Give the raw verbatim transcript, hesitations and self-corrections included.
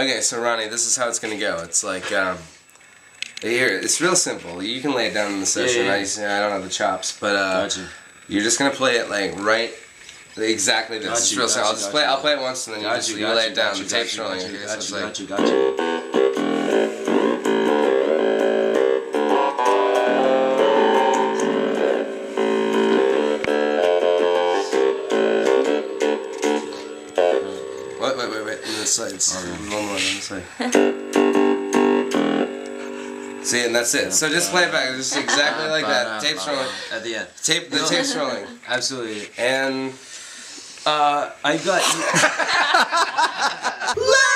Okay, so Ronnie, this is how it's gonna go. It's like, um, here, it's real simple. You can lay it down in the session. Yeah, yeah, yeah. I, I don't have the chops, but uh, Gotcha. You're just gonna play it like right, exactly this. Got It's you, real got simple. I'll you, just got play. you. I'll play it once and then you Got just you, you got lay you, it down. got The you, tape's got you, rolling. got you, Okay, got so you, it's got like. you, got you. Wait, wait, wait, wait. On this side. It's Okay. one more on this side. See, and that's it. So just play it back. Just exactly like that. Tape's rolling. At the end. Tape. The tape's rolling. Absolutely. And. Uh, I got you.